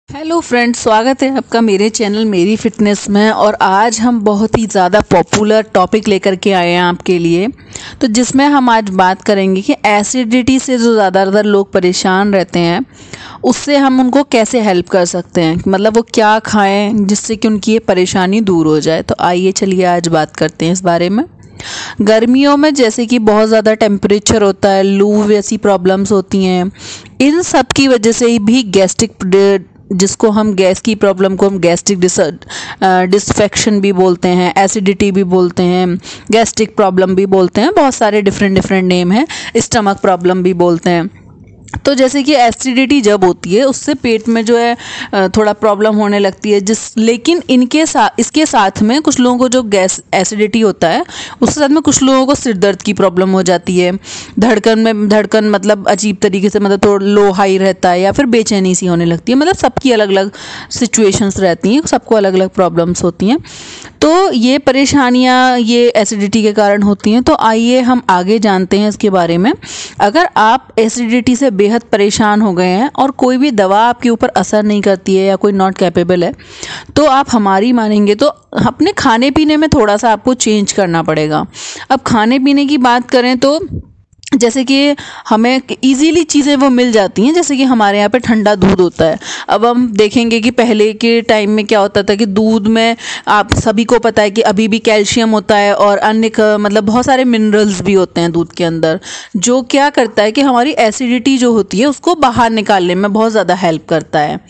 Hello friends, स्वागत है आपका मेरे चैनल मेरी फिटनेस में। और आज हम बहुत ही ज़्यादा पॉपुलर टॉपिक लेकर के आए हैं आपके लिए, तो जिसमें हम आज बात करेंगे कि एसिडिटी से जो ज़्यादातर लोग परेशान रहते हैं उससे हम उनको कैसे हेल्प कर सकते हैं, मतलब वो क्या खाएं जिससे कि उनकी ये परेशानी दूर हो जाए। तो आइए चलिए आज बात करते हैं इस बारे में। गर्मियों में जैसे कि बहुत ज़्यादा टेम्परेचर होता है, लू जैसी प्रॉब्लम्स होती हैं, इन सब की वजह से भी गैस्ट्रिक, जिसको हम गैस की प्रॉब्लम को हम गैस्ट्रिक डिसफेक्शन भी बोलते हैं, एसिडिटी भी बोलते हैं, गैस्ट्रिक प्रॉब्लम भी बोलते हैं, बहुत सारे डिफरेंट डिफरेंट नेम हैं, स्टमक प्रॉब्लम भी बोलते हैं। तो जैसे कि एसिडिटी जब होती है उससे पेट में जो है थोड़ा प्रॉब्लम होने लगती है, लेकिन इसके साथ में कुछ लोगों को जो गैस एसिडिटी होता है उसके साथ में कुछ लोगों को सिर दर्द की प्रॉब्लम हो जाती है, धड़कन मतलब अजीब तरीके से, मतलब थोड़ा लो हाई रहता है या फिर बेचैनी सी होने लगती है। मतलब सबकी अलग अलग सिचुएशंस रहती हैं, सबको अलग अलग प्रॉब्लम्स होती हैं। तो ये परेशानियाँ ये एसिडिटी के कारण होती हैं। तो आइए हम आगे जानते हैं इसके बारे में। अगर आप एसिडिटी से बेहद परेशान हो गए हैं और कोई भी दवा आपके ऊपर असर नहीं करती है या कोई नॉट कैपेबल है, तो आप हमारी मानेंगे तो अपने खाने पीने में थोड़ा सा आपको चेंज करना पड़ेगा। अब खाने पीने की बात करें तो जैसे कि हमें इजीली चीज़ें वो मिल जाती हैं, जैसे कि हमारे यहाँ पे ठंडा दूध होता है। अब हम देखेंगे कि पहले के टाइम में क्या होता था कि दूध में आप सभी को पता है कि अभी भी कैल्शियम होता है और अन्य मतलब बहुत सारे मिनरल्स भी होते हैं दूध के अंदर, जो क्या करता है कि हमारी एसिडिटी जो होती है उसको बाहर निकालने में बहुत ज़्यादा हेल्प करता है।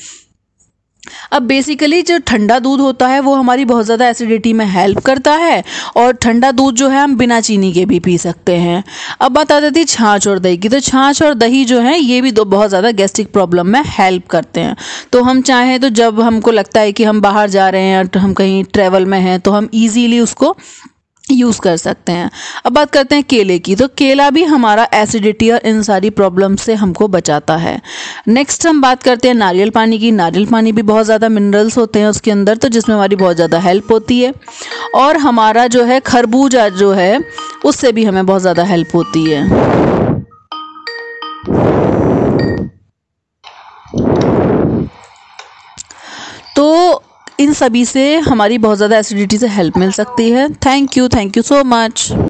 अब बेसिकली जो ठंडा दूध होता है वो हमारी बहुत ज़्यादा एसिडिटी में हेल्प करता है, और ठंडा दूध जो है हम बिना चीनी के भी पी सकते हैं। अब बात आ जाती है छाछ और दही की। तो छाछ और दही जो है ये भी दो बहुत ज़्यादा गैस्ट्रिक प्रॉब्लम में हेल्प करते हैं। तो हम चाहें तो जब हमको लगता है कि हम बाहर जा रहे हैं, तो हम कहीं ट्रैवल में हैं, तो हम ईजीली उसको यूज़ कर सकते हैं। अब बात करते हैं केले की। तो केला भी हमारा एसिडिटी और इन सारी प्रॉब्लम से हमको बचाता है। नेक्स्ट हम बात करते हैं नारियल पानी की। नारियल पानी भी बहुत ज़्यादा मिनरल्स होते हैं उसके अंदर, तो जिसमें हमारी बहुत ज़्यादा हेल्प होती है। और हमारा जो है खरबूजा जो है उससे भी हमें बहुत ज़्यादा हेल्प होती है। तो इन सभी से हमारी बहुत ज़्यादा एसिडिटी से हेल्प मिल सकती है। Thank you so much.